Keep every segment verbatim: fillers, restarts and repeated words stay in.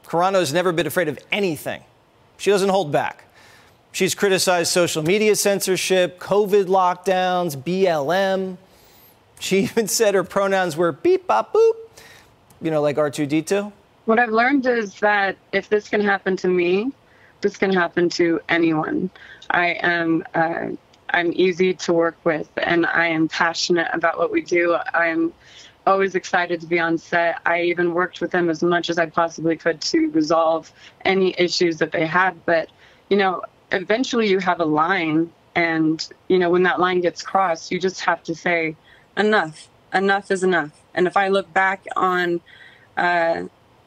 Carano has never been afraid of anything. She doesn't hold back. She's criticized social media censorship, COVID lockdowns, B L M. She even said her pronouns were beep, bop, boop, you know, like R two D two. What I've learned is that if this can happen to me, this can happen to anyone. I am uh, I'm easy to work with, and I am passionate about what we do. I am always excited to be on set. I even worked with them as much as I possibly could to resolve any issues that they had. But, you know, eventually you have a line, and, you know, when that line gets crossed, you just have to say, enough. Enough is enough. And if I look back on uh,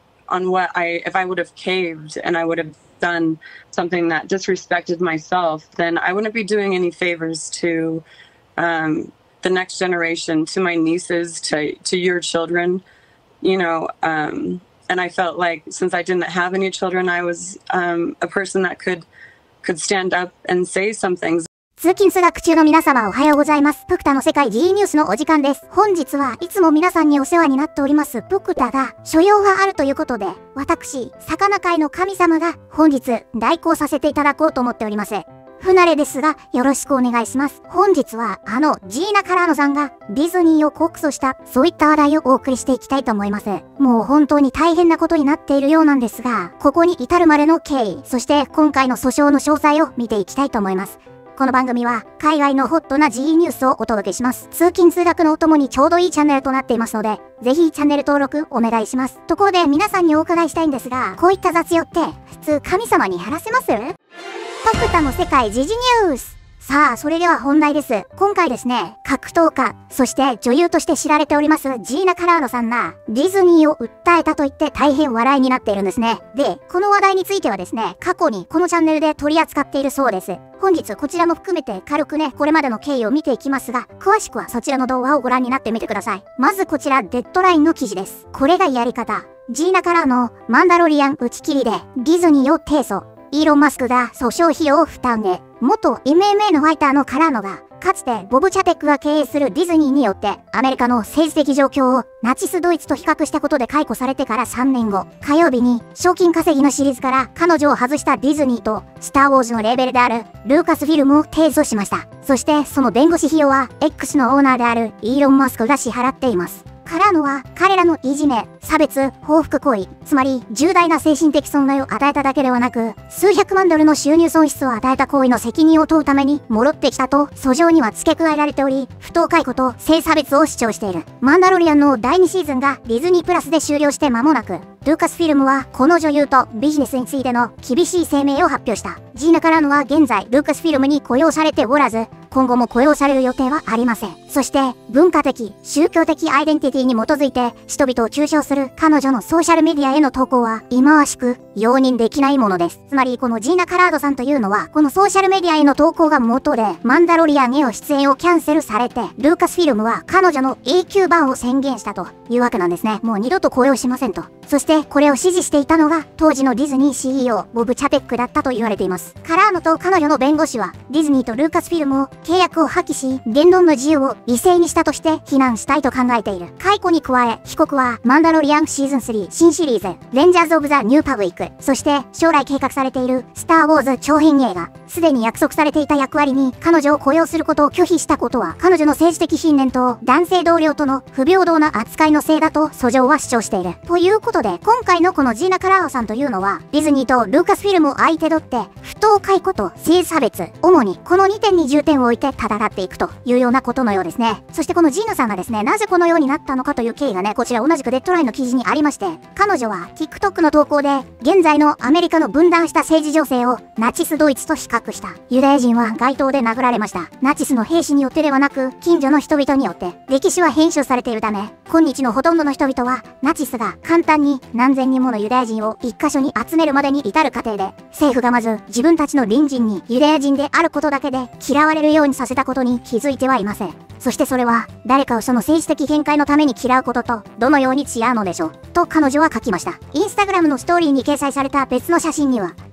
on what I, if I would have caved and I would have done something that disrespected myself, then I wouldn't be doing any favors to um, the next generation, to my nieces, to to your children, you know. Um, and I felt like since I didn't have any children, I was um, a person that could could stand up and say some things. 通勤通学中の皆様おはようございます。プクタの世界 G ニュースのお時間です。本日はいつも皆さんにお世話になっておりますプクタが所用があるということで、私、魚界の神様が本日代行させていただこうと思っております。不慣れですがよろしくお願いします。本日はあのジーナ・カラーノさんがディズニーを告訴したそういった話題をお送りしていきたいと思います。もう本当に大変なことになっているようなんですが、ここに至るまでの経緯、そして今回の訴訟の詳細を見ていきたいと思います。この番組は海外のホットな G ニュースをお届けします。通勤通学のお供にちょうどいいチャンネルとなっていますので、ぜひチャンネル登録お願いします。ところで皆さんにお伺いしたいんですが、こういった雑用って普通神様にやらせます？パクタの世界時事ニュース。さあ、それでは本題です。今回ですね、格闘家、そして女優として知られておりますジーナ・カラーノさんがディズニーを訴えたと言って大変話題になっているんですね。で、この話題についてはですね、過去にこのチャンネルで取り扱っているそうです。本日こちらも含めて軽くね、これまでの経緯を見ていきますが、詳しくはそちらの動画をご覧になってみてください。まずこちら、デッドラインの記事です。これがやり方。ジーナ・カラーノ、マンダロリアン打ち切りでディズニーを提訴。イーロン・マスクが訴訟費用を負担へ。元 エムエムエー のファイターのカラーノが、かつてボブ・チャペックが経営するディズニーによってアメリカの政治的状況をナチスドイツと比較したことで解雇されてからさんねんご、火曜日に賞金稼ぎのシリーズから彼女を外したディズニーとスター・ウォーズのレーベルであるルーカスフィルムを提訴しました。そしてその弁護士費用は X のオーナーであるイーロン・マスクが支払っています。カラーノは彼らのいじめ、差別、報復行為、つまり重大な精神的損害を与えただけではなく、数百万ドルの収入損失を与えた行為の責任を問うために戻ってきたと訴状には付け加えられており、不当解雇と性差別を主張している。マンダロリアンのだいにシーズンがディズニープラスで終了して間もなく、ルーカスフィルムはこの女優とビジネスについての厳しい声明を発表した。ジーナ・カラーノは現在ルーカスフィルムに雇用されておらず、今後も雇用される予定はありません。そして文化的、宗教的アイデンティティに基づいて人々を中傷する彼女のソーシャルメディアへの投稿は忌まわしく容認できないものです。つまりこのジーナ・カラーノさんというのはこのソーシャルメディアへの投稿が元でマンダロリアンへの出演をキャンセルされて、ルーカスフィルムは彼女の永久バンを宣言したというわけなんですね。もう二度と雇用しませんと。そしてこれを支持していたのが当時のディズニー シーイーオー ボブ・チャペックだったと言われています。カラーノと彼女の弁護士はディズニーとルーカスフィルムを契約を破棄し、言論の自由を犠牲にしたとして非難したいと考えている。解雇に加え、被告はマンダロリアンシーズンスリー新シリーズレンジャーズ・オブ・ザ・ニュー・パブリック、そして将来計画されているスター・ウォーズ長編映画、すでに約束されていた役割に彼女を雇用することを拒否したことは彼女の政治的信念と男性同僚との不平等な扱いのせいだと訴状は主張している。ということで今回のこのジーナ・カラーノさんというのはディズニーとルーカスフィルムを相手取って不当解雇と性差別、主にこのにてんに重点を置いて戦っていくというようなことのようですね。そしてこのジーナさんがですね、なぜこのようになったのかという経緯がね、こちら同じくデッドラインの記事にありまして、彼女は TikTok の投稿で現在のアメリカの分断した政治情勢をナチスドイツと比較した。ユダヤ人は街頭で殴られました。ナチスの兵士によってではなく近所の人々によって。歴史は編集されているため、今日のほとんどの人々はナチスが簡単に何千人ものユダヤ人を一箇所に集めるまでに至る過程で、政府がまず自分たちの隣人にユダヤ人であることだけで嫌われるようにさせたことに気づいてはいません。そしてそれは誰かをその政治的見解のために嫌うこととどのように違うのでしょうと彼女は書きました。インスタグラムのストーリーに掲載された別の写真には、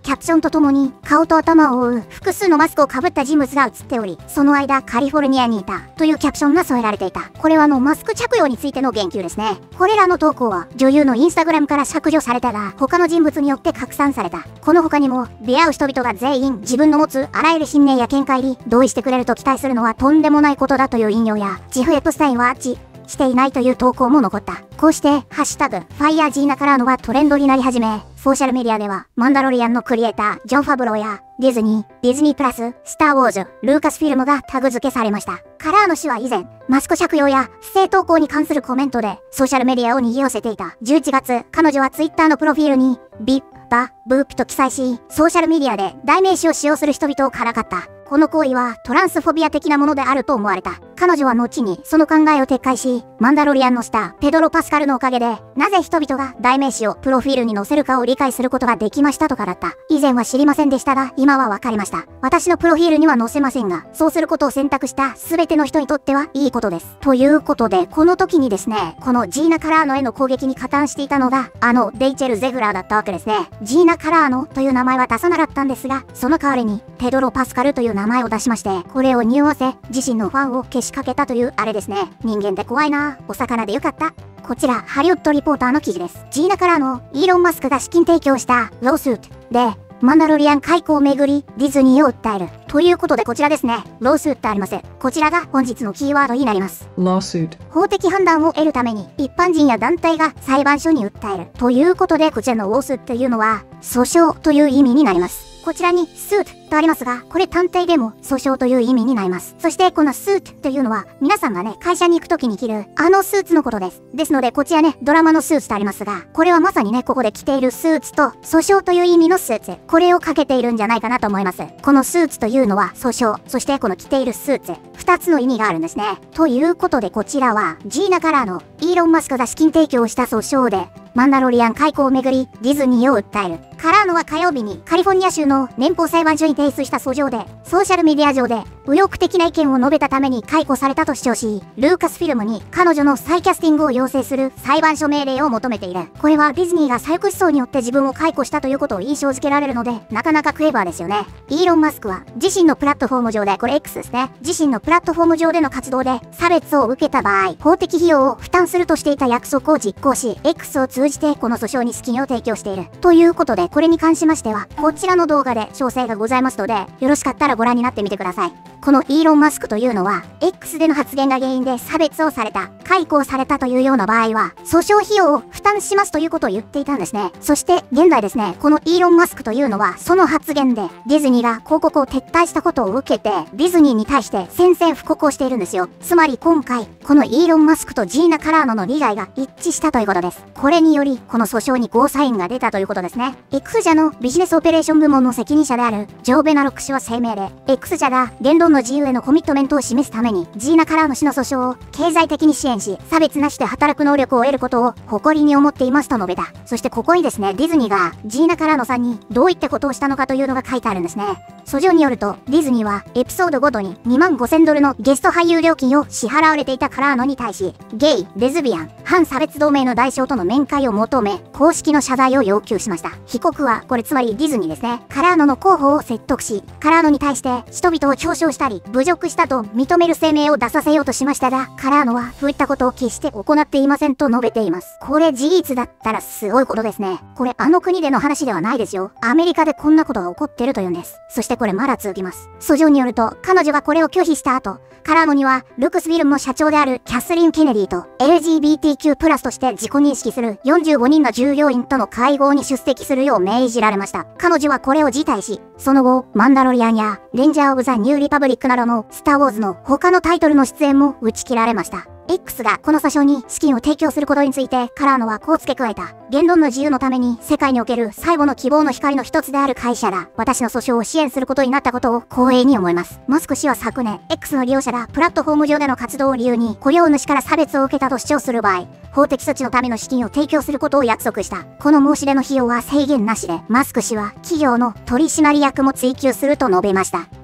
キャプションとともに顔と頭を覆う複数のマスクをかぶった人物が映っており、その間カリフォルニアにいたというキャプションが添えられていた。これはあのマスク着用についての言及ですね。これらの投稿は女優のインスタグラムから削除されたが、他の人物によって拡散された。この他にも出会う人々が全員自分の持つあらゆる信念や見解に同意してくれると期待するのはとんでもないことだという引用や、ジフ・エプスタインはチしていないという投稿も残った。こうして、ハッシュタグ、ファイヤージーナカラーノはトレンドになり始め、ソーシャルメディアでは、マンダロリアンのクリエイター、ジョン・ファブローや、ディズニー、ディズニープラス、スター・ウォーズ、ルーカスフィルムがタグ付けされました。カラーノ氏は以前、マスク着用や不正投稿に関するコメントで、ソーシャルメディアを賑わせていた。じゅういちがつ、彼女はツイッターのプロフィールに、ビッバ、ブーピと記載し、ソーシャルメディアで代名詞を使用する人々をからかった。この行為はトランスフォビア的なものであると思われた。彼女は後にその考えを撤回し、マンダロリアンのスター、ペドロ・パスカルのおかげで、なぜ人々が代名詞をプロフィールに載せるかを理解することができましたとかだった。以前は知りませんでしたが、今はわかりました。私のプロフィールには載せませんが、そうすることを選択した全ての人にとってはいいことです。ということで、この時にですね、このジーナ・カラーノへの攻撃に加担していたのが、あのレイチェル・ゼフラーだったわけですね。ジーナ・カラーノという名前は出さなかったんですが、その代わりに、ペドロ・パスカルという名前を出しまして、これを匂わせ、自身のファンをけしかけたというあれですね。人間って怖いな。お魚でよかった。こちら、ハリウッドリポーターの記事です。ジーナ・カラーノ、イーロン・マスクが資金提供したロースートで、マンダロリアン開港をめぐり、ディズニーを訴える。ということでこちらですね。ロースートあります。こちらが本日のキーワードになります。 lawsuit。 法的判断を得るために、一般人や団体が裁判所に訴える。ということで、こちらのロースートというのは、訴訟という意味になります。こちらにスートとありますが、これ単体でも訴訟という意味になります。そしてこのスートというのは、皆さんがね、会社に行くときに着るあのスーツのことです。ですので、こちらね、ドラマのスーツとありますが、これはまさにね、ここで着ているスーツと訴訟という意味のスーツ、これをかけているんじゃないかなと思います。このスーツというのは訴訟、そしてこの着ているスーツ、二つの意味があるんですね。ということでこちらは、ジーナ・カラーのイーロン・マスクが資金提供した訴訟で、マンダロリアン開港をめぐりディズニーを訴える。カラーノは火曜日にカリフォルニア州の連邦裁判所に提出した訴状で、ソーシャルメディア上で右翼的な意見を述べたために解雇されたと主張し、ルーカスフィルムに彼女の再キャスティングを要請する裁判所命令を求めている。これはディズニーが左翼思想によって自分を解雇したということを印象づけられるので、なかなかクレバーですよね。イーロン・マスクは自身のプラットフォーム上で、これ X ですね。自身のプラットフォーム上での活動で差別を受けた場合、法的費用を負担するとしていた約束を実行し、X を通じてこの訴訟に資金を提供している。ということで、これに関しましては、こちらの動画で詳細がございますので、よろしかったらご覧になってみてください。このイーロン・マスクというのは、X での発言が原因で差別をされた、解雇をされたというような場合は、訴訟費用を負担しますということを言っていたんですね。そして、現在ですね、このイーロン・マスクというのは、その発言で、ディズニーが広告を撤退したことを受けて、ディズニーに対して宣戦布告をしているんですよ。つまり今回、このイーロン・マスクとジーナ・カラーノの利害が一致したということです。これにより、この訴訟にゴーサインが出たということですね。X 社のビジネスオペレーション部門の責任者であるジョー・ベナロック氏は声明で、X 社が言論の自由へのコミットメントを示すために、ジーナ・カラーノ氏の訴訟を経済的に支援し、差別なしで働く能力を得ることを誇りに思っていますと述べた。そしてここにですね、ディズニーがジーナ・カラーノさんにどういったことをしたのかというのが書いてあるんですね。訴状によると、ディズニーはエピソードごとににまんごせんドルのゲスト俳優料金を支払われていたカラーノに対し、ゲイ、レズビアン、反差別同盟の代表との面会を求め、公式の謝罪を要求しました。被告は、これつまりディズニーですね、カラーノの候補を説得し、カラーノに対して人々を表彰したり、侮辱したと認める声明を出させようとしましたが、カラーノはそういったことを決して行っていませんと述べています。これ事実だったらすごいことですね。これあの国での話ではないですよ。アメリカでこんなことが起こってるというんです。そしてこれまだ続きます。訴状によると、彼女がこれを拒否した後、カラーノにはルクスフィルムの社長であるキャスリン・ケネディと エルジービーティーキュー プラスとして自己認識するよんじゅうごにんの従業員との会合に出席するよう命じられました。彼女はこれを辞退し、その後、マンダロリアンやレンジャー・オブ・ザ・ニュー・リパブリックなどのスター・ウォーズの他のタイトルの出演も打ち切られました。X がこの訴訟に資金を提供することについてカラーノはこう付け加えた。言論の自由のために世界における最後の希望の光の一つである会社が私の訴訟を支援することになったことを光栄に思います。マスク氏は昨年 X の利用者がプラットフォーム上での活動を理由に雇用主から差別を受けたと主張する場合、法的措置のための資金を提供することを約束した。この申し出の費用は制限なしで、マスク氏は企業の取締役も追及すると述べました。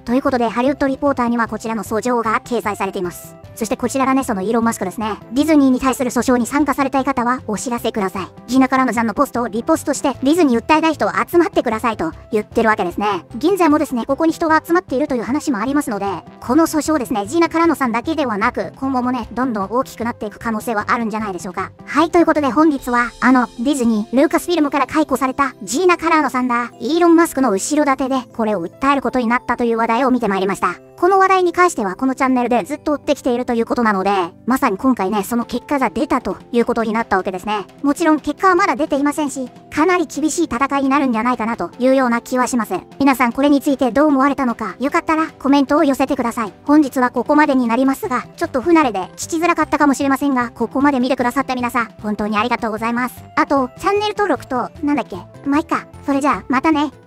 ということで、ハリウッドリポーターにはこちらの訴状が掲載されています。そしてこちらがね、そのイーロン・マスクですね。ディズニーに対する訴訟に参加されたい方はお知らせください。ジーナ・カラーノさんのポストをリポストして、ディズニー訴えたい人集まってくださいと言ってるわけですね。現在もですね、ここに人が集まっているという話もありますので、この訴訟ですね、ジーナ・カラーノさんだけではなく、今後もね、どんどん大きくなっていく可能性はあるんじゃないでしょうか。はい、ということで本日は、あの、ディズニー、ルーカスフィルムから解雇されたジーナ・カラーノさんが、イーロン・マスクの後ろ盾で、これを訴えることになったという話題を見てまいりました。この話題に関してはこのチャンネルでずっと追ってきているということなので、まさに今回ね、その結果が出たということになったわけですね。もちろん結果はまだ出ていませんし、かなり厳しい戦いになるんじゃないかなというような気はします。皆さんこれについてどう思われたのか、よかったらコメントを寄せてください。本日はここまでになりますが、ちょっと不慣れで聞きづらかったかもしれませんが、ここまで見てくださった皆さん、本当にありがとうございます。あと、チャンネル登録と、なんだっけ、まあ、いっか。それじゃあ、またね。